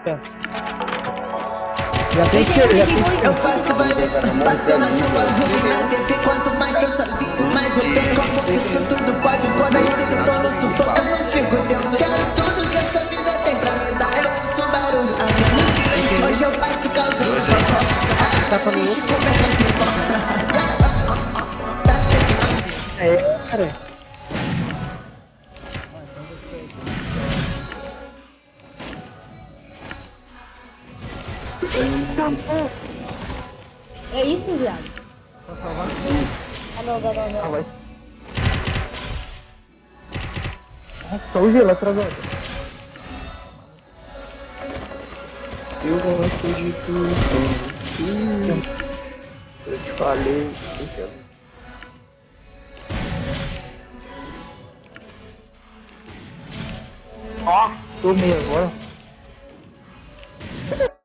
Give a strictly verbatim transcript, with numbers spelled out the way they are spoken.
Já tem esquerda, já tem esquerda. Eu faço valer, passo na rua, ruim na T V. Quanto mais tô sozinho, mais eu penso como isso tudo pode acontecer. Se eu tô no sufoco, eu não fico tenso. Quero tudo que essa vida tem pra me dar. Eu ouço barulho, até no silêncio. Hoje eu faço causando fofoca. Tá falando Deixa outro? eu conversar com É, cara. É isso, viado. Pra salvar? Ah, não, não, não, Ah, não. vai. Nossa, só o gelo atrasado. Eu gosto de tudo. Eu te falei. Ó, tomei agora.